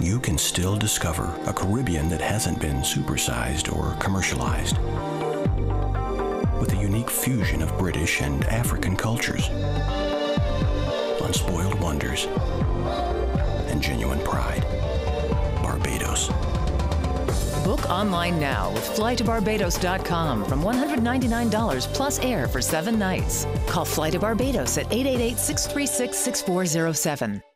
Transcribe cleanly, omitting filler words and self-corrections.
you can still discover a Caribbean that hasn't been supersized or commercialized, with a unique fusion of British and African cultures, unspoiled wonders, and genuine pride. Barbados. Book online now with flytobarbados.com from $199 plus air for 7 nights. Call Fly to Barbados at 888-636-6407.